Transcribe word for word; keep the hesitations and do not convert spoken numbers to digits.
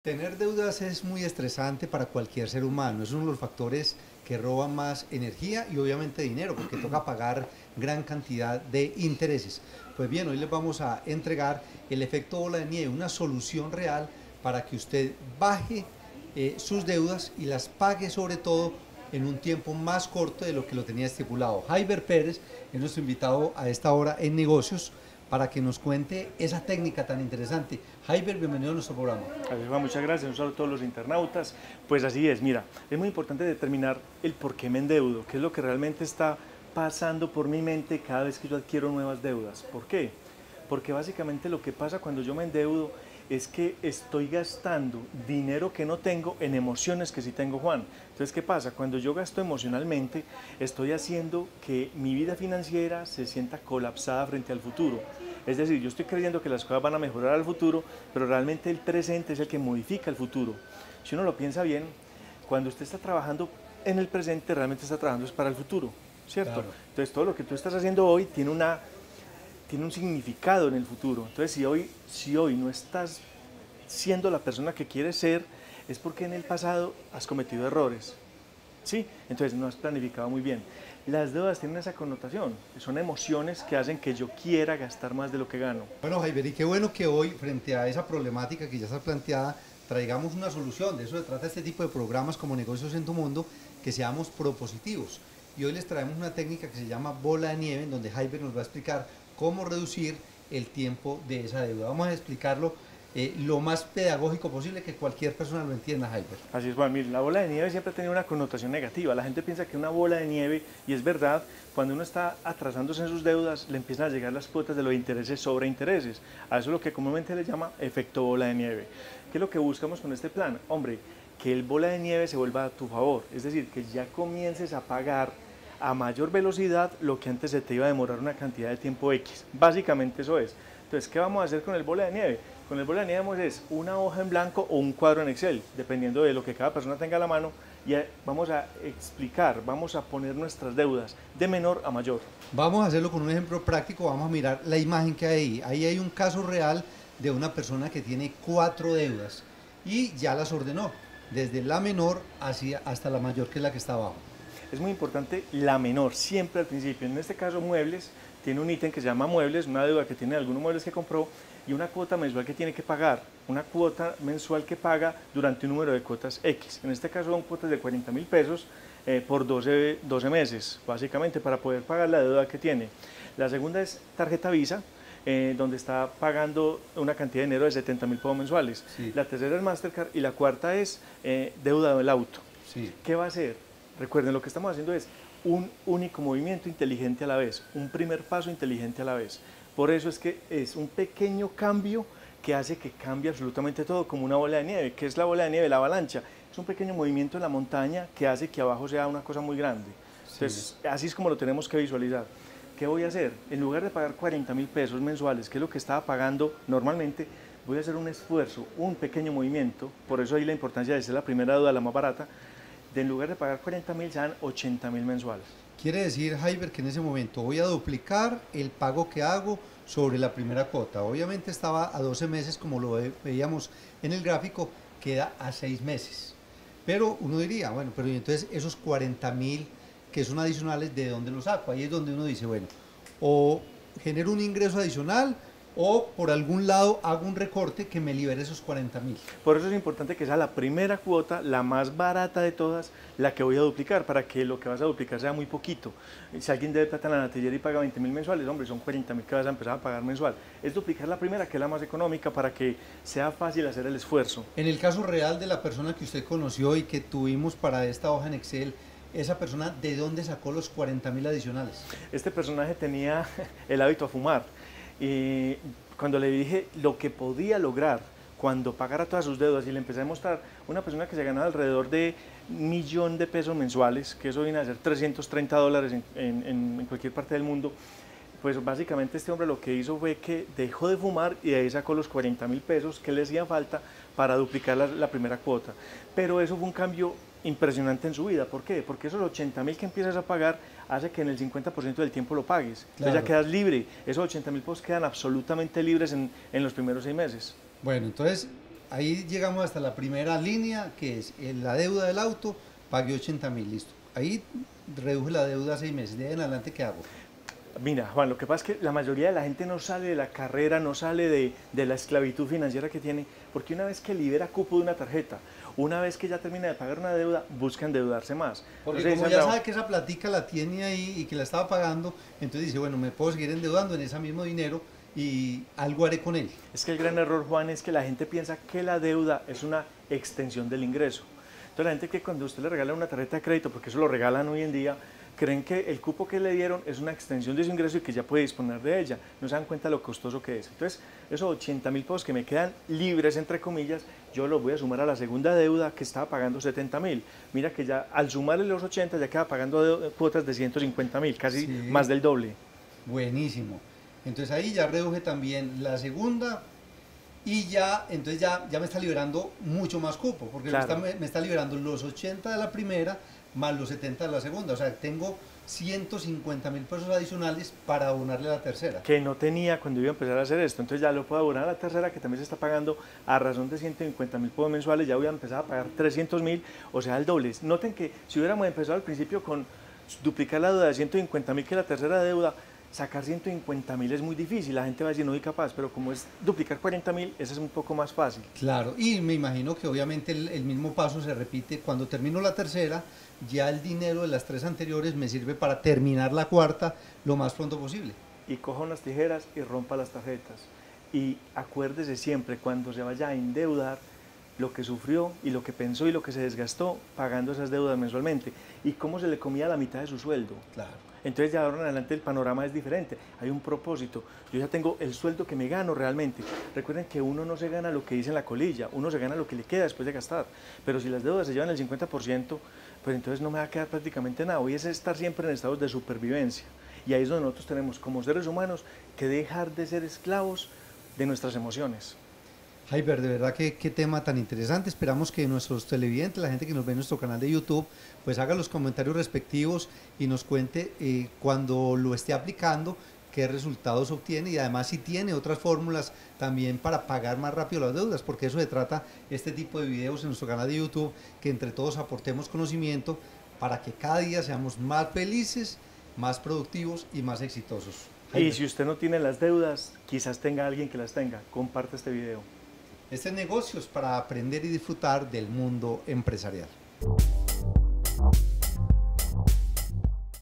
Tener deudas es muy estresante para cualquier ser humano, es uno de los factores que roban más energía y obviamente dinero, porque toca pagar gran cantidad de intereses. Pues bien, hoy les vamos a entregar el efecto bola de nieve, una solución real para que usted baje eh, sus deudas y las pague sobre todo en un tiempo más corto de lo que lo tenía estipulado. Jaiber Pérez es nuestro invitado a esta hora en negocios para que nos cuente esa técnica tan interesante. Jaiber, bienvenido a nuestro programa. Así es, Juan, muchas gracias. Un saludo a todos los internautas. Pues así es, mira, es muy importante determinar el por qué me endeudo, qué es lo que realmente está pasando por mi mente cada vez que yo adquiero nuevas deudas. ¿Por qué? Porque básicamente lo que pasa cuando yo me endeudo es que estoy gastando dinero que no tengo en emociones que sí tengo, Juan. Entonces, ¿qué pasa? Cuando yo gasto emocionalmente, estoy haciendo que mi vida financiera se sienta colapsada frente al futuro. Es decir, yo estoy creyendo que las cosas van a mejorar al futuro, pero realmente el presente es el que modifica el futuro. Si uno lo piensa bien, cuando usted está trabajando en el presente, realmente está trabajando es para el futuro, ¿cierto? Claro. Entonces, todo lo que tú estás haciendo hoy tiene una tiene un significado en el futuro. Entonces, si hoy, si hoy no estás siendo la persona que quieres ser, es porque en el pasado has cometido errores. ¿Sí? Entonces, no has planificado muy bien. Las deudas tienen esa connotación, son emociones que hacen que yo quiera gastar más de lo que gano. Bueno, Jaiber, y qué bueno que hoy, frente a esa problemática que ya está planteada, traigamos una solución. De eso se trata este tipo de programas como Negocios en tu Mundo, que seamos propositivos. Y hoy les traemos una técnica que se llama bola de nieve, en donde Jaiber nos va a explicar cómo reducir el tiempo de esa deuda. Vamos a explicarlo eh, lo más pedagógico posible, que cualquier persona lo entienda, Jaiber. Así es, Juan, mire, la bola de nieve siempre ha tenido una connotación negativa. La gente piensa que una bola de nieve, y es verdad, cuando uno está atrasándose en sus deudas, le empiezan a llegar las cuotas de los intereses sobre intereses. A eso es lo que comúnmente le llama efecto bola de nieve. ¿Qué es lo que buscamos con este plan? Hombre, que el bola de nieve se vuelva a tu favor, es decir, que ya comiences a pagar a mayor velocidad lo que antes se te iba a demorar una cantidad de tiempo X. Básicamente eso es. Entonces, ¿qué vamos a hacer con el bola de nieve? Con el bola de nieve es una hoja en blanco o un cuadro en Excel, dependiendo de lo que cada persona tenga a la mano, y vamos a explicar, vamos a poner nuestras deudas de menor a mayor. Vamos a hacerlo con un ejemplo práctico, vamos a mirar la imagen que hay ahí. Ahí hay un caso real de una persona que tiene cuatro deudas y ya las ordenó, desde la menor hacia, hasta la mayor, que es la que está abajo. Es muy importante la menor, siempre al principio. En este caso, muebles, tiene un ítem que se llama muebles, una deuda que tiene algunos muebles que compró y una cuota mensual que tiene que pagar, una cuota mensual que paga durante un número de cuotas X. En este caso son cuotas de cuarenta mil pesos eh, por doce, doce meses, básicamente, para poder pagar la deuda que tiene. La segunda es tarjeta Visa, eh, donde está pagando una cantidad de dinero de setenta mil pesos mensuales. Sí. La tercera es Mastercard y la cuarta es eh, deuda del auto. Sí. ¿Qué va a hacer? Recuerden, lo que estamos haciendo es un único movimiento inteligente a la vez, un primer paso inteligente a la vez. Por eso es que es un pequeño cambio que hace que cambie absolutamente todo, como una bola de nieve. ¿Qué es la bola de nieve? La avalancha. Es un pequeño movimiento en la montaña que hace que abajo sea una cosa muy grande. Entonces, sí, así es como lo tenemos que visualizar. ¿Qué voy a hacer? En lugar de pagar cuarenta mil pesos mensuales, que es lo que estaba pagando normalmente, voy a hacer un esfuerzo, un pequeño movimiento. Por eso ahí la importancia de ser la primera deuda, la más barata. De en lugar de pagar cuarenta mil, sean ochenta mil mensuales. Quiere decir, Jaiber, que en ese momento voy a duplicar el pago que hago sobre la primera cuota. Obviamente estaba a doce meses, como lo veíamos en el gráfico, queda a seis meses. Pero uno diría, bueno, pero ¿y entonces esos cuarenta mil que son adicionales, de dónde los saco? Ahí es donde uno dice, bueno, o genero un ingreso adicional, o por algún lado hago un recorte que me libere esos cuarenta mil. Por eso es importante que sea la primera cuota, la más barata de todas, la que voy a duplicar, para que lo que vas a duplicar sea muy poquito. Si alguien debe plata en la natillería y paga veinte mil mensuales, hombre, son cuarenta mil que vas a empezar a pagar mensual. Es duplicar la primera, que es la más económica, para que sea fácil hacer el esfuerzo. En el caso real de la persona que usted conoció y que tuvimos para esta hoja en Excel, ¿esa persona de dónde sacó los cuarenta mil adicionales? Este personaje tenía el hábito a fumar. Y cuando le dije lo que podía lograr cuando pagara todas sus deudas y le empecé a mostrar una persona que se ganaba alrededor de un millón de pesos mensuales, que eso viene a ser trescientos treinta dólares en, en, en cualquier parte del mundo, pues básicamente este hombre lo que hizo fue que dejó de fumar y de ahí sacó los cuarenta mil pesos que le hacían falta para duplicar la, la primera cuota. Pero eso fue un cambio impresionante en su vida. ¿Por qué? Porque esos ochenta mil que empiezas a pagar hace que en el cincuenta por ciento del tiempo lo pagues. Claro. Entonces ya quedas libre. Esos ochenta mil pesos quedan absolutamente libres en, en los primeros seis meses. Bueno, entonces ahí llegamos hasta la primera línea, que es eh, la deuda del auto, pagué ochenta mil, listo. Ahí reduje la deuda a seis meses, de ahí en adelante, ¿qué hago? Mira, Juan, lo que pasa es que la mayoría de la gente no sale de la carrera, no sale de, de la esclavitud financiera que tiene, porque una vez que libera cupo de una tarjeta, una vez que ya termina de pagar una deuda, busca endeudarse más. Porque Entonces, como dicen, ya "No, sabe que esa platica la tiene ahí y que la estaba pagando, entonces dice, bueno, me puedo seguir endeudando en ese mismo dinero y algo haré con él. es que el gran error, Juan, es que la gente piensa que la deuda es una extensión del ingreso. Entonces la gente que cuando usted le regala una tarjeta de crédito, porque eso lo regalan hoy en día, creen que el cupo que le dieron es una extensión de su ingreso y que ya puede disponer de ella. No se dan cuenta de lo costoso que es. Entonces, esos ochenta mil pesos que me quedan libres, entre comillas, yo los voy a sumar a la segunda deuda que estaba pagando setenta mil. Mira que ya al sumarle los ochenta ya queda pagando cuotas de ciento cincuenta mil, casi Sí. más del doble. Buenísimo. Entonces ahí ya reduje también la segunda y ya, entonces ya, ya me está liberando mucho más cupo, porque Claro. me, está, me está liberando los ochenta de la primera más los setenta de la segunda. O sea, tengo ciento cincuenta mil pesos adicionales para abonarle a la tercera. Que no tenía cuando iba a empezar a hacer esto. Entonces ya lo puedo abonar a la tercera, que también se está pagando a razón de ciento cincuenta mil pesos mensuales, ya voy a empezar a pagar trescientos mil, o sea, el doble. Noten que si hubiéramos empezado al principio con duplicar la deuda de ciento cincuenta mil, que es la tercera deuda, sacar ciento cincuenta mil es muy difícil, la gente va a decir no soy capaz, pero como es duplicar cuarenta mil, eso es un poco más fácil. Claro, y me imagino que obviamente el, el mismo paso se repite cuando termino la tercera, ya el dinero de las tres anteriores me sirve para terminar la cuarta lo más pronto posible. Y coja unas tijeras y rompa las tarjetas. Y acuérdese siempre, cuando se vaya a endeudar, lo que sufrió y lo que pensó y lo que se desgastó pagando esas deudas mensualmente. Y cómo se le comía la mitad de su sueldo. Claro. Entonces ya ahora en adelante el panorama es diferente, hay un propósito, yo ya tengo el sueldo que me gano realmente. Recuerden que uno no se gana lo que dice en la colilla, uno se gana lo que le queda después de gastar, pero si las deudas se llevan el cincuenta por ciento, pues entonces no me va a quedar prácticamente nada, hoy es estar siempre en estados de supervivencia. Y ahí es donde nosotros tenemos como seres humanos que dejar de ser esclavos de nuestras emociones. Jaiber, de verdad que qué tema tan interesante. Esperamos que nuestros televidentes, la gente que nos ve en nuestro canal de YouTube, pues haga los comentarios respectivos y nos cuente eh, cuando lo esté aplicando, qué resultados obtiene y además si tiene otras fórmulas también para pagar más rápido las deudas, porque eso se trata este tipo de videos en nuestro canal de YouTube, que entre todos aportemos conocimiento para que cada día seamos más felices, más productivos y más exitosos. Jaiber. Y si usted no tiene las deudas, quizás tenga alguien que las tenga, comparte este video. Este negocio es para aprender y disfrutar del mundo empresarial.